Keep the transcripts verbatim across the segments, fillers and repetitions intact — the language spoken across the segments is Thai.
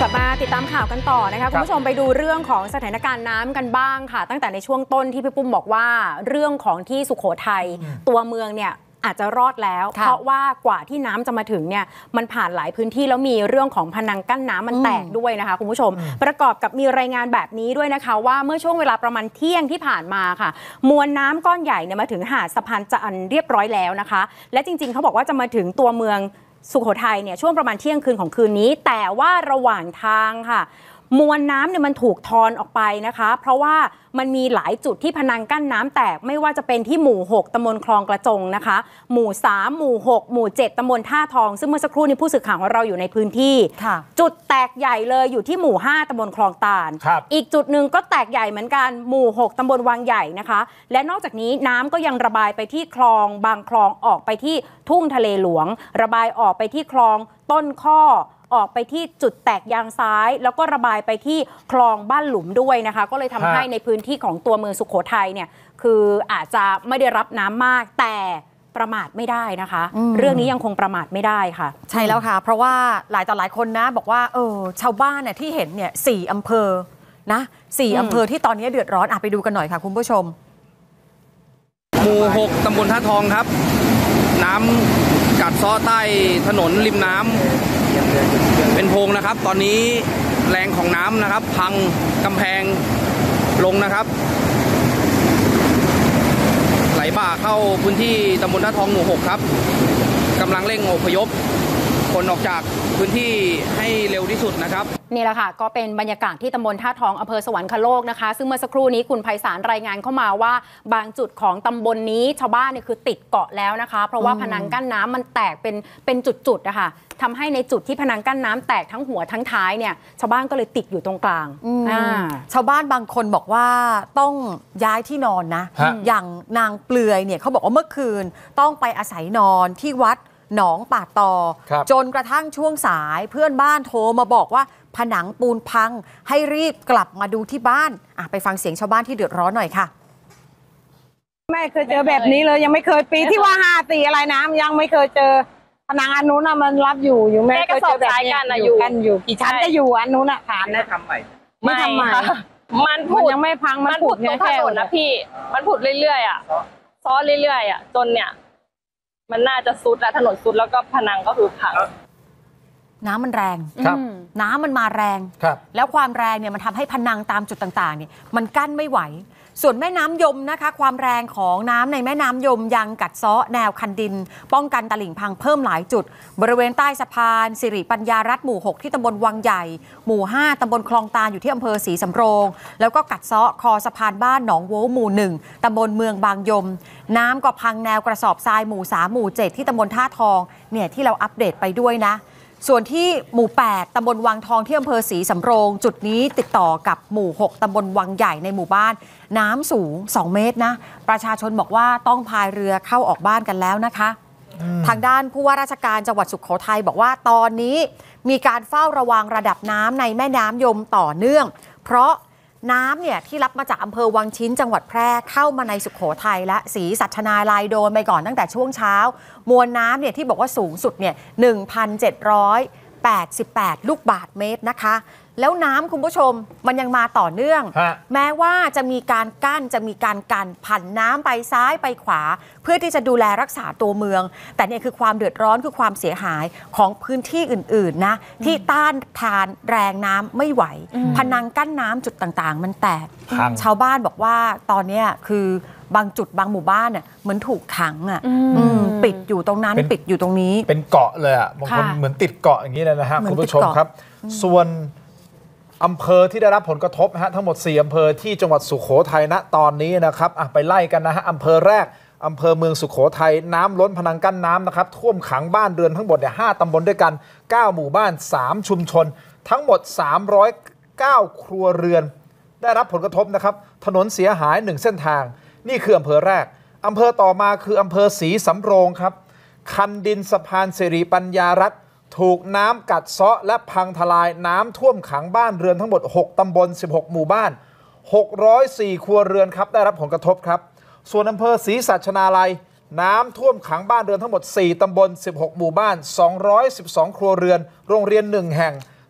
กลับมาติดตามข่าวกันต่อนะคะคุณผู้ชมไปดูเรื่องของสถานการณ์น้ำกันบ้างค่ะตั้งแต่ในช่วงต้นที่พี่ปุ้มบอกว่าเรื่องของที่สุโขทัยตัวเมืองเนี่ยอาจจะรอดแล้วเพราะว่ากว่าที่น้ำจะมาถึงเนี่ยมันผ่านหลายพื้นที่แล้วมีเรื่องของพนังกั้นน้ำมันแตกด้วยนะคะคุณผู้ชมประกอบกับมีรายงานแบบนี้ด้วยนะคะว่าเมื่อช่วงเวลาประมาณเที่ยงที่ผ่านมาค่ะมวลน้ำก้อนใหญ่เนี่ยมาถึงหาดสะพานจันทร์เรียบร้อยแล้วนะคะและจริงๆเขาบอกว่าจะมาถึงตัวเมืองสุโขทัยเนี่ยช่วงประมาณเที่ยงคืนของคืนนี้แต่ว่าระหว่างทางค่ะมวลน้ำเนี่ยมันถูกทอนออกไปนะคะเพราะว่ามันมีหลายจุดที่พนังกั้นน้ำแตกไม่ว่าจะเป็นที่หมู่หกตำบลคลองกระจงนะคะหมู่สามหมู่หกหมู่เจ็ดตำบลท่าทองซึ่งเมื่อสักครู่นี้ผู้สื่อข่าวของเราอยู่ในพื้นที่จุดแตกใหญ่เลยอยู่ที่หมู่ห้าตำบลคลองตาลอีกจุดหนึ่งก็แตกใหญ่เหมือนกันหมู่หกตำบลวังใหญ่นะคะและนอกจากนี้น้ำก็ยังระบายไปที่คลองบางคลองออกไปที่ทุ่งทะเลหลวงระบายออกไปที่คลองต้นข้อออกไปที่จุดแตกยางซ้ายแล้วก็ระบายไปที่คลองบ้านหลุมด้วยนะคะก็เลยทำให้ในพื้นที่ของตัวเมืองสุโขทัยเนี่ยคืออาจจะไม่ได้รับน้ำมากแต่ประมาทไม่ได้นะคะเรื่องนี้ยังคงประมาทไม่ได้ค่ะใช่แล้วค่ะเพราะว่าหลายต่อหลายคนนะบอกว่าเออชาวบ้านเนี่ยที่เห็นเนี่ยสี่อำเภอนะสี่อำเภอที่ตอนนี้เดือดร้อนอ่ะไปดูกันหน่อยค่ะคุณผู้ชมหมู่หกตำบลท่าทองครับน้ำกัดเซาะใต้ถนนริมน้ำเป็นโพรงนะครับตอนนี้แรงของน้ำนะครับพังกำแพงลงนะครับไหลบ่าเข้าพื้นที่ตำบลท่าทองหมู่หกครับกำลังเร่งอพยพคนออกจากพื้นที่ให้เร็วที่สุดนะครับนี่แหละค่ะก็เป็นบรรยากาศที่ตำบลท่าทองอำเภอสวรรคโลกนะคะซึ่งเมื่อสักครู่นี้คุณไพศาลรายงานเข้ามาว่าบางจุดของตำบลนี้ชาวบ้านเนี่ยคือติดเกาะแล้วนะคะเพราะว่าพนังกั้นน้ำมันแตกเป็นเป็นจุดๆนะคะทำให้ในจุดที่พนังกั้นน้ำแตกทั้งหัวทั้งท้ายเนี่ยชาวบ้านก็เลยติดอยู่ตรงกลางชาวบ้านบางคนบอกว่าต้องย้ายที่นอนนะอย่างนางเปลือยเนี่ยเขาบอกว่าเมื่อคืนต้องไปอาศัยนอนที่วัดหนองป่าตอจนกระทั่งช่วงสายเพื่อนบ้านโทรมาบอกว่าผนังปูนพังให้รีบกลับมาดูที่บ้านอ่ะไปฟังเสียงชาวบ้านที่เดือดร้อนหน่อยค่ะไม่เคยเจอแบบนี้เลยยังไม่เคยปีที่ว่าห้าสี่อะไรน้ำยังไม่เคยเจอผนังอันนู้นน่ะมันรับอยู่อยู่ไม่เคยเจอแบบนี้อยู่กันอยู่กี่ชั้นก็อยู่อันนู้นน่ะฐานนะทำใหม่ไม่ทำใหม่มันผุดยังไม่พังมันผุดตรงถนนนะพี่มันผุดเรื่อยๆอ่ะซ้อเรื่อยๆอ่ะจนเนี่ยมันน่าจะซุดแล้วถนนซุดแล้วก็ผนังก็คือพังน้ำมันแรงน้ำมันมาแรงแล้วความแรงเนี่ยมันทำให้พนังตามจุดต่างๆเนี่ยมันกั้นไม่ไหวส่วนแม่น้ำยมนะคะความแรงของน้ำในแม่น้ำยมยังกัดเซาะแนวคันดินป้องกันตลิ่งพังเพิ่มหลายจุดบริเวณใต้สะพานสิริปัญญารัตน์หมู่หกที่ตำบลวังใหญ่หมู่ห้าตำบลคลองตาลอยู่ที่อำเภอศรีสำโรงแล้วก็กัดเซาะคอสะพานบ้านหนองโว้หมู่หนึ่งตำบลเมืองบางยมน้ำก็พังแนวกระสอบทรายหมู่สามหมู่เจ็ดที่ตำบลท่าทองเนี่ยที่เราอัปเดตไปด้วยนะส่วนที่หมู่แปดตำบลวังทองที่อำเภอศรีสำโรงจุดนี้ติดต่อกับหมู่หกตำบลวังใหญ่ในหมู่บ้านน้ำสูงสองเมตรนะประชาชนบอกว่าต้องพายเรือเข้าออกบ้านกันแล้วนะคะทางด้านผู้ว่าราชการจังหวัดสุโขทัยบอกว่าตอนนี้มีการเฝ้าระวังระดับน้ำในแม่น้ำยมต่อเนื่องเพราะน้ำเนี่ยที่รับมาจากอำเภอวังชิ้นจังหวัดแพร่เข้ามาในสุโขทัยและศรีสัชนาลัยโดนไปก่อนตั้งแต่ช่วงเช้ามวลน้ำเนี่ยที่บอกว่าสูงสุดเนี่ย หนึ่งพันเจ็ดร้อยแปดสิบแปด ลูกบาศก์เมตรนะคะแล้วน้ำคุณผู้ชมมันยังมาต่อเนื่องแม้ว่าจะมีการกั้นจะมีการกันผันน้ำไปซ้ายไปขวาเพื่อที่จะดูแลรักษาตัวเมืองแต่เนี่ยคือความเดือดร้อนคือความเสียหายของพื้นที่อื่นๆนะที่ต้านทานแรงน้ำไม่ไหวพนังกั้นน้ำจุดต่างๆมันแตกชาวบ้านบอกว่าตอนนี้คือบางจุดบางหมู่บ้านเนี่ยเหมือนถูกขังอ่ะปิดอยู่ตรงนั้นปิดอยู่ตรงนี้เป็นเกาะเลยอ่ะบางคนเหมือนติดเกาะอย่างนี้เลยนะฮะคุณผู้ชมครับส่วนอำเภอที่ได้รับผลกระทบนะฮะทั้งหมดสี่อำเภอที่จังหวัดสุโขทัยณตอนนี้นะครับไปไล่กันนะฮะอำเภอแรกอำเภอเมืองสุโขทัยน้ำล้นพนังกั้นน้ำนะครับท่วมขังบ้านเรือนทั้งหมดเนี่ยห้าตำบลด้วยกันเก้าหมู่บ้านสามชุมชนทั้งหมดสามร้อยเก้าครัวเรือนได้รับผลกระทบนะครับถนนเสียหายหนึ่งเส้นทางนี่คืออำเภอแรกอำเภอต่อมาคืออำเภอศรีสำโรงครับคันดินสะพานสิริปัญญารัตน์ถูกน้ำกัดเซาะและพังทลายน้ำท่วมขังบ้านเรือนทั้งหมดหกตำบลสิบหกหมู่บ้านหกร้อยสี่ครัวเรือนครับได้รับผลกระทบครับส่วนอำเภอศรีสัชนาลัยน้ำท่วมขังบ้านเรือนทั้งหมดสี่ตำบลสิบหกหมู่บ้านสองร้อยสิบสองครัวเรือนโรงเรียนหนึ่งแห่ง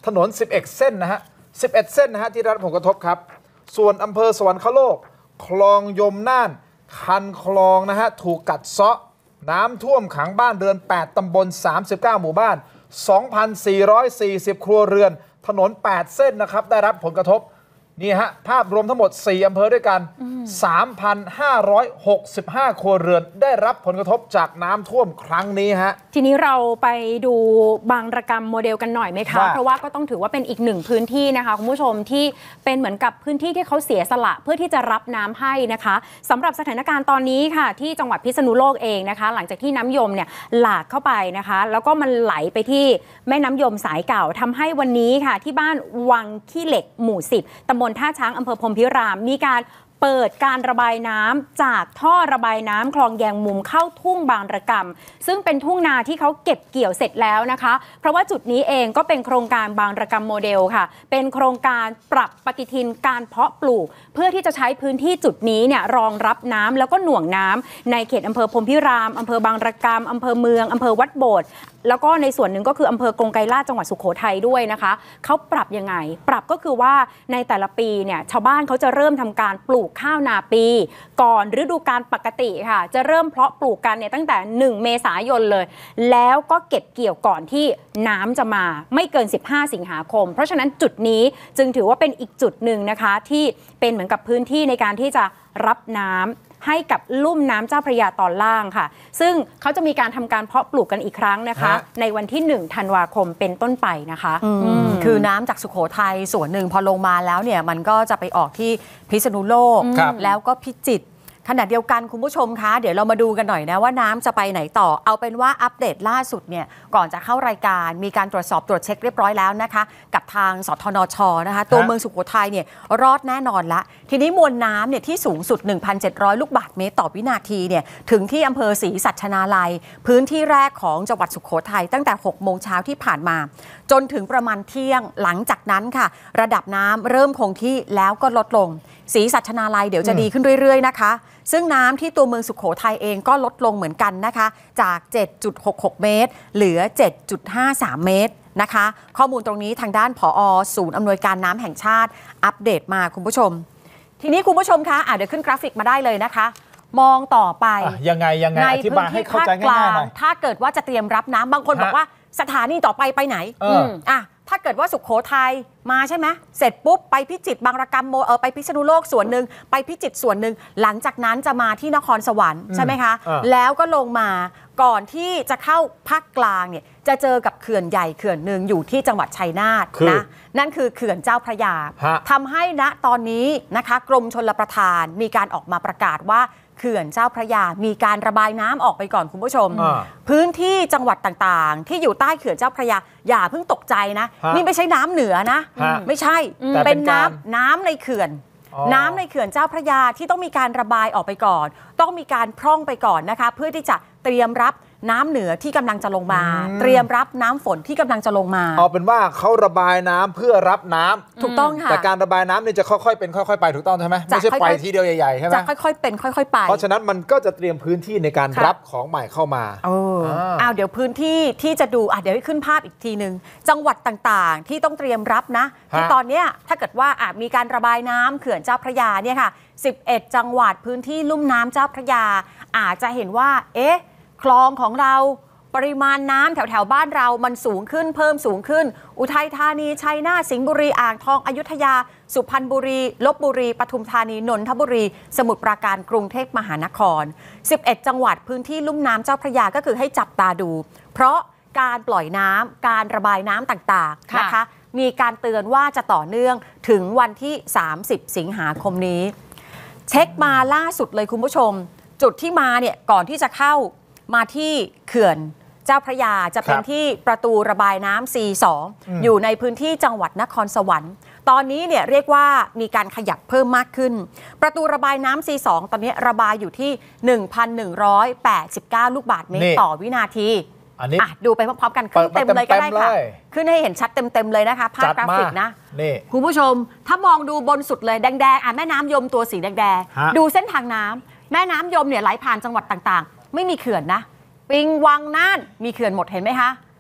ถนนสิบเอ็ดเส้นนะฮะสิบเอ็ดเส้นนะฮะที่ได้รับผลกระทบครับส่วนอำเภอสวรรคโลกคลองยมน่านคันคลองนะฮะถูกกัดเซาะน้ำท่วมขังบ้านเรือนแปดตำบลสามสิบเก้าหมู่บ้าน สองพันสี่ร้อยสี่สิบ ครัวเรือนถนนแปดเส้นนะครับได้รับผลกระทบนี่ฮะภาพรวมทั้งหมดสี่อำเภอด้วยกัน สามพันห้าร้อยหกสิบห้า ครัวเรือนได้รับผลกระทบจากน้ำท่วมครั้งนี้ฮะทีนี้เราไปดูบางระกรรมโมเดลกันหน่อยไหมคะเพราะว่าก็ต้องถือว่าเป็นอีกหนึ่งพื้นที่นะคะคุณผู้ชมที่เป็นเหมือนกับพื้นที่ที่เขาเสียสละเพื่อที่จะรับน้ำให้นะคะสำหรับสถานการณ์ตอนนี้ค่ะที่จังหวัดพิษณุโลกเองนะคะหลังจากที่น้ำยมเนี่ยหลากเข้าไปนะคะแล้วก็มันไหลไปที่แม่น้ำยมสายเก่าทำให้วันนี้ค่ะที่บ้านวังขี้เหล็กหมู่สิบตำบลท่าช้างอำเภอพรหมพิรามมีการเปิดการระบายน้ำจากท่อระบายน้ำคลองแยงมุมเข้าทุ่งบางระกำซึ่งเป็นทุ่งนาที่เขาเก็บเกี่ยวเสร็จแล้วนะคะเพราะว่าจุดนี้เองก็เป็นโครงการบางระกำโมเดลค่ะเป็นโครงการปรับปฏิทินการเพาะปลูกเพื่อที่จะใช้พื้นที่จุดนี้เนี่ยรองรับน้ำแล้วก็หน่วงน้ำในเขตอำเภอพรหมพิรามอำเภอบางระกำอำเภอเมืองอำเภอวัดโบสถ์แล้วก็ในส่วนหนึ่งก็คืออำเภอกรงไกรลาษฎร์จังหวัดสุโขทัยด้วยนะคะเขาปรับยังไงปรับก็คือว่าในแต่ละปีเนี่ยชาวบ้านเขาจะเริ่มทำการปลูกข้าวนาปีก่อนฤดูกาลปกติค่ะจะเริ่มเพาะปลูกกันเนี่ยตั้งแต่หนึ่งเมษายนเลยแล้วก็เก็บเกี่ยวก่อนที่น้ำจะมาไม่เกินสิบห้าสิงหาคมเพราะฉะนั้นจุดนี้จึงถือว่าเป็นอีกจุดหนึ่งนะคะที่เป็นเหมือนกับพื้นที่ในการที่จะรับน้ำให้กับลุ่มน้ำเจ้าพระยาตอนล่างค่ะซึ่งเขาจะมีการทำการเพาะปลูกกันอีกครั้งนะคะในวันที่หนึ่งธันวาคมเป็นต้นไปนะคะคือน้ำจากสุโขทัยส่วนหนึ่งพอลงมาแล้วเนี่ยมันก็จะไปออกที่พิษณุโลกแล้วก็พิจิตรขณะเดียวกันคุณผู้ชมคะเดี๋ยวเรามาดูกันหน่อยนะว่าน้ำจะไปไหนต่อเอาเป็นว่าอัปเดตล่าสุดเนี่ยก่อนจะเข้ารายการมีการตรวจสอบตรวจเช็คเรียบร้อยแล้วนะคะกับทางสทนชนะคะตัวเมืองสุโขทัยเนี่ยรอดแน่นอนละทีนี้มวลน้ำเนี่ยที่สูงสุด หนึ่งพันเจ็ดร้อย ลูกบาศก์เมตรต่อวินาทีเนี่ยถึงที่อำเภอศรีสัชนาลัยพื้นที่แรกของจังหวัดสุโขทัยตั้งแต่หกโมงเช้าที่ผ่านมาจนถึงประมาณเที่ยงหลังจากนั้นค่ะระดับน้ำเริ่มคงที่แล้วก็ลดลงศรีสัชนาลัยเดี๋ยวจะดีขึ้นเรื่อยๆนะคะซึ่งน้ำที่ตัวเมืองสุโขทัยเองก็ลดลงเหมือนกันนะคะจาก เจ็ดจุดหกหก เมตรเหลือ เจ็ดจุดห้าสาม เมตรนะคะข้อมูลตรงนี้ทางด้านผอ.ศูนย์อำนวยการน้ำแห่งชาติอัปเดตมาคุณผู้ชมทีนี้คุณผู้ชมคะอ่ะเดี๋ยวขึ้นกราฟิกมาได้เลยนะคะมองต่อไปยังไงยังไงอธิบายให้เข้าใจง่ายๆหน่อยถ้าเกิดว่าจะเตรียมรับน้ำบางคนบอกว่าสถานีต่อไปไปไหนอ่ะถ้าเกิดว่าสุโขทัยมาใช่ไหมเสร็จปุ๊บไปพิจิตรบางระกำโมเออไปพิษณุโลกส่วนหนึ่งไปพิจิตรส่วนหนึ่งหลังจากนั้นจะมาที่นครสวรรค์ใช่ไหมคะแล้วก็ลงมาก่อนที่จะเข้าภาคกลางเนี่ยจะเจอกับเขื่อนใหญ่เขื่อนหนึ่งอยู่ที่จังหวัดชัยนาทนะนั่นคือเขื่อนเจ้าพระยาทำให้ณตอนนี้นะคะกรมชลประทานมีการออกมาประกาศว่าเขื่อนเจ้าพระยามีการระบายน้ำออกไปก่อนคุณผู้ชมพื้นที่จังหวัดต่างๆที่อยู่ใต้เขื่อนเจ้าพระยาอย่าเพิ่งตกใจนะนี่ไม่ใช่น้ำเหนือนะไม่ใช่เป็นน้ำน้ำในเขื่อนน้ำในเขื่อนเจ้าพระยาที่ต้องมีการระบายออกไปก่อนต้องมีการพร่องไปก่อนนะคะเพื่อที่จะเตรียมรับน้ำเหนือที่กำลังจะลงมาเตรียมรับน้ำฝนที่กำลังจะลงมาเอาเป็นว่าเขาระบายน้ำเพื่อรับน้ำถูกต้องค่ะแต่การระบายน้ำนี่จะค่อยๆเป็นค่อยๆไปถูกต้องใช่ไหมไม่ใช่ไปทีเดียวใหญ่ๆใช่ไหมจะค่อยๆเป็นค่อยๆไปเพราะฉะนั้นมันก็จะเตรียมพื้นที่ในการรับของใหม่เข้ามาเอออ้าวเดี๋ยวพื้นที่ที่จะดูอ่ะเดี๋ยวให้ขึ้นภาพอีกทีนึงจังหวัดต่างๆที่ต้องเตรียมรับนะที่ตอนนี้ถ้าเกิดว่าอ่ะมีการระบายน้ำเขื่อนเจ้าพระยาเนี่ยค่ะสิบเอ็ดจังหวัดพื้นที่ลุ่มน้ำเจ้าพระยาอาจจะเห็นว่าเอ๊ะคลองของเราปริมาณน้ำแถวแถวบ้านเรามันสูงขึ้นเพิ่มสูงขึ้นอุทัยธานีชัยนาทสิงห์บุรีอ่างทองอยุธยาสุพรรณบุรีลพบุรีปทุมธานีนนทบุรีสมุทรปราการกรุงเทพมหานครสิบเอ็ดจังหวัดพื้นที่ลุ่มน้ำเจ้าพระยาก็คือให้จับตาดูเพราะการปล่อยน้ำการระบายน้ำต่างๆนะคะมีการเตือนว่าจะต่อเนื่องถึงวันที่สามสิบสิงหาคมนี้เช็คมาล่าสุดเลยคุณผู้ชมจุดที่มาเนี่ยก่อนที่จะเข้ามาที่เขื่อนเจ้าพระยาจะเป็นที่ประตูระบายน้ำ ซี สอง อยู่ในพื้นที่จังหวัดนครสวรรค์ตอนนี้เนี่ยเรียกว่ามีการขยับเพิ่มมากขึ้นประตูระบายน้ำ ซี สอง ตอนนี้ระบายอยู่ที่ หนึ่งพันหนึ่งร้อยแปดสิบเก้า ลูกบาศก์เมตรต่อวินาทีอันนี้ดูไปพร้อมๆกันขึ้นเต็มเลยก็ได้ค่ะขึ้นให้เห็นชัดเต็มๆเลยนะคะภาพกราฟิกนะคุณผู้ชมถ้ามองดูบนสุดเลยแดงๆอ่ะแม่น้ำยมตัวสีแดงๆดูเส้นทางน้ำแม่น้ำยมเนี่ยไหลผ่านจังหวัดต่างๆไม่มีเขื่อนนะปิงวังน่านมีเขื่อนหมดเห็นไหมคะอ่ะ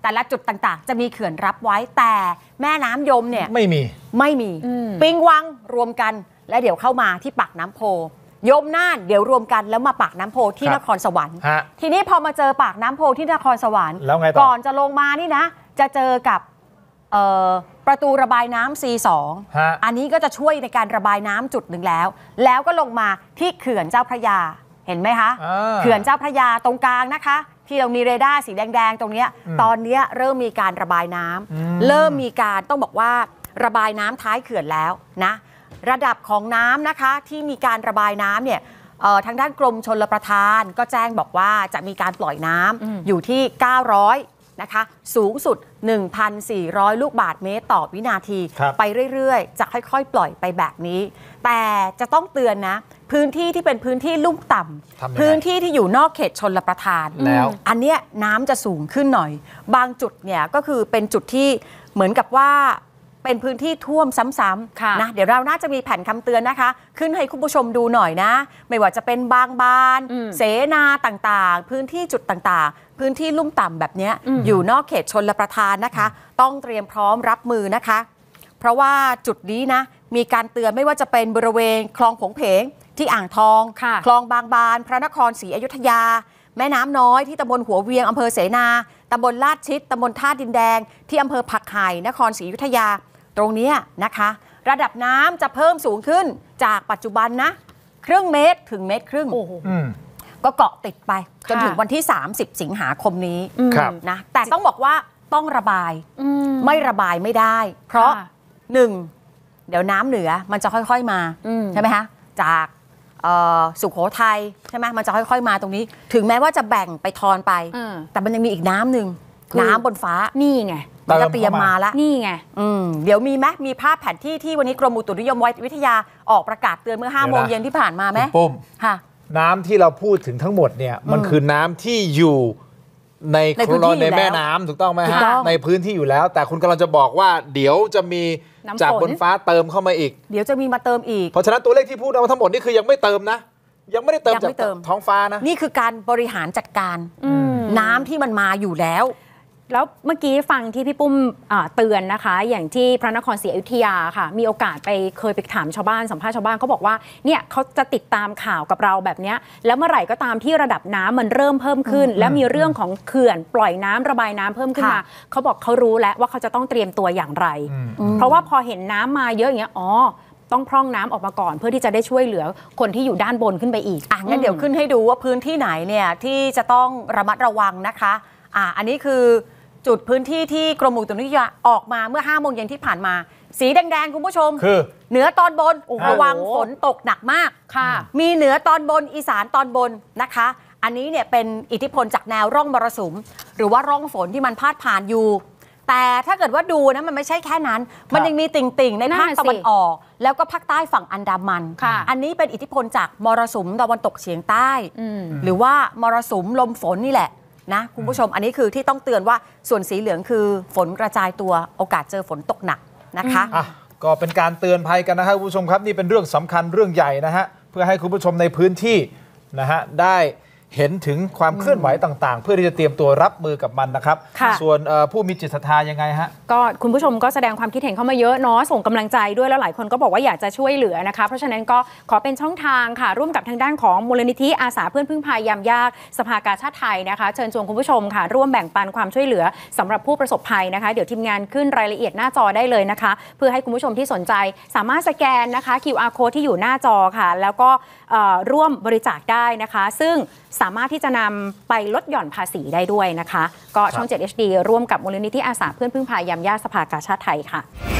แต่ละจุดต่างๆ จะมีเขื่อนรับไว้แต่แม่น้ำยมเนี่ยไม่มีไม่มีปิงวังรวมกันและเดี๋ยวเข้ามาที่ปากน้ำโพยมน่านเดี๋ยวรวมกันแล้วมาปากน้ำโพที่นครสวรรค์ทีนี้พอมาเจอปากน้ำโพที่นครสวรรค์ก่อนจะลงมานี่นะจะเจอกับประตูระบายน้ำ ซี สอง อันนี้ก็จะช่วยในการระบายน้ำจุดหนึ่งแล้วแล้วก็ลงมาที่เขื่อนเจ้าพระยาเห็นไหมคะเขื่อนเจ้าพระยาตรงกลางนะคะที่เรามีเรดาร์สีแดงๆตรงนี้ตอนนี้เริ่มมีการระบายน้ำเริ่มมีการต้องบอกว่าระบายน้ำท้ายเขื่อนแล้วนะระดับของน้ำนะคะที่มีการระบายน้ำเนี่ยทางด้านกรมชลประทานก็แจ้งบอกว่าจะมีการปล่อยน้ำอยู่ที่เก้าร้อยนะคะสูงสุด หนึ่งพันสี่ร้อย ลูกบาศก์เมตรต่อวินาทีไปเรื่อยๆจะค่อยๆปล่อยไปแบบนี้แต่จะต้องเตือนนะพื้นที่ที่เป็นพื้นที่ลุ่มต่ำพื้นที่ที่อยู่นอกเขตชลประทานแล้วอันเนี้ยน้ำจะสูงขึ้นหน่อยบางจุดเนี่ยก็คือเป็นจุดที่เหมือนกับว่าเป็นพื้นที่ท่วมซ้ำๆนะเดี๋ยวเราน่าจะมีแผ่นคำเตือนนะคะขึ้นให้คุณผู้ชมดูหน่อยนะไม่ว่าจะเป็นบางบานเสนาต่างๆพื้นที่จุดต่างๆพื้นที่ลุ่มต่ำแบบนี้ อ, อยู่นอกเขตชลประทานนะคะต้องเตรียมพร้อมรับมือนะคะเพราะว่าจุดนี้นะมีการเตือนไม่ว่าจะเป็นบริเวณคลองผงเพงที่อ่างทองคลองบางบานพระนครศรีอยุธยาแม่น้ำน้อยที่ตำบลหัวเวียงอำเภอเสนาตำบลลาดชิดตำบลท่าดินแดงที่อำเภอผักไห่นครศรีอยุธยาตรงนี้นะคะระดับน้ำจะเพิ่มสูงขึ้นจากปัจจุบันนะครึ่งเมตรถึงเมตรครึ่งก็เกาะติดไปจนถึงวันที่สามสิบสิงหาคมนี้นะแต่ต้องบอกว่าต้องระบายไม่ระบายไม่ได้เพราะหนึ่งเดี๋ยวน้ำเหนือมันจะค่อยๆมาใช่ไหมคะจากสุโขทัยใช่ไหมมันจะค่อยๆมาตรงนี้ถึงแม้ว่าจะแบ่งไปทอนไปแต่มันยังมีอีกน้ำหนึ่งน้ำบนฟ้านี่ไงมันจะเตรียมมาแล้วนี่ไงเดี๋ยวมีไหมมีภาพแผนที่ที่วันนี้กรมอุตุนิยมวิทยาออกประกาศเตือนเมื่อห้าโมงเย็นที่ผ่านมาไหมปุ้มค่ะน้ำที่เราพูดถึงทั้งหมดเนี่ยมันคือน้ำที่อยู่ในในพื้นที่ในแม่น้ำถูกต้องไหมฮะในพื้นที่อยู่แล้วแต่คุณกำลังจะบอกว่าเดี๋ยวจะมีจากบนฟ้าเติมเข้ามาอีกเดี๋ยวจะมีมาเติมอีกเพราะฉะนั้นตัวเลขที่พูดมาทั้งหมดนี่คือยังไม่เติมนะยังไม่ได้เติมจากท้องฟ้านะนี่คือการบริหารจัดการน้ำที่มันมาอยู่แล้วแล้วเมื่อกี้ฟังที่พี่ปุ้มเตือนนะคะอย่างที่พระนครศรีอยุธยาค่ะมีโอกาสไปเคยไปถามชาวบ้านสัมภาษณ์ชาวบ้านเขาบอกว่าเนี่ยเขาจะติดตามข่าวกับเราแบบนี้แล้วเมื่อไหร่ก็ตามที่ระดับน้ำมันเริ่มเพิ่มขึ้นแล้วมีเรื่องของเขื่อนปล่อยน้ำระบายน้ำเพิ่มขึ้นมาเขาบอกเขารู้แล้วว่าเขาจะต้องเตรียมตัวอย่างไรเพราะว่าพอเห็นน้ำมาเยอะอย่างเงี้ยอ๋อต้องพร่องน้ำออกมาก่อนเพื่อที่จะได้ช่วยเหลือคนที่อยู่ด้านบนขึ้นไปอีกอ่ะงั้นเดี๋ยวขึ้นให้ดูว่าพื้นที่ไหนเนี่ยที่จะต้องระมัดระวังนะคะอ่ะอันนี้คือจุดพื้นที่ที่กรมอุตุนิยมวิทยาออกมาเมื่อห้าโมงเย็นที่ผ่านมาสีแดงๆคุณผู้ชมคือเหนือตอนบนระวังฝนตกหนักมากค่ะมีเหนือตอนบนอีสานตอนบนนะคะอันนี้เนี่ยเป็นอิทธิพลจากแนวร่องมรสุมหรือว่าร่องฝนที่มันพาดผ่านอยู่แต่ถ้าเกิดว่าดูนะมันไม่ใช่แค่นั้นมันยังมีติ่งๆในภาคตะวันออกแล้วก็ภาคใต้ฝั่งอันดามันอันนี้เป็นอิทธิพลจากมรสุมตะวันตกเฉียงใต้หรือว่ามรสุมลมฝนนี่แหละนะคุณผู้ชมอันนี้คือที่ต้องเตือนว่าส่วนสีเหลืองคือฝนกระจายตัวโอกาสเจอฝนตกหนักนะคะอ่ะก็เป็นการเตือนภัยกันนะครับคุณผู้ชมครับนี่เป็นเรื่องสำคัญเรื่องใหญ่นะฮะเพื่อให้คุณผู้ชมในพื้นที่นะฮะได้เห็นถึงความเคลื่อนไหวต่างๆเพื่อที่จะเตรียมตัวรับมือกับมันนะครับส่วนผู้มีจิตศรัทธายังไงฮะก็คุณผู้ชมก็แสดงความคิดเห็นเข้ามาเยอะเนาะส่งกำลังใจด้วยแล้วหลายคนก็บอกว่าอยากจะช่วยเหลือนะคะเพราะฉะนั้นก็ขอเป็นช่องทางค่ะร่วมกับทางด้านของมูลนิธิอาสาเพื่อนพึ่งพายามยากสภากาชาดไทยนะคะเชิญชวนคุณผู้ชมค่ะร่วมแบ่งปันความช่วยเหลือสำหรับผู้ประสบภัยนะคะเดี๋ยวทีมงานขึ้นรายละเอียดหน้าจอได้เลยนะคะเพื่อให้คุณผู้ชมที่สนใจสามารถสแกนนะคะ คิว อาร์ Code ที่อยู่หน้าจอค่ะแล้วก็ร่วมบริจาคได้นะคะซึ่งสามารถที่จะนำไปลดหย่อนภาษีได้ด้วยนะคะก็ช่อง เจ็ด เอช ดี ร่วมกับมูลนิธิอาสาเพื่อนพึ่งพายามยากสภากาชาดไทยค่ะ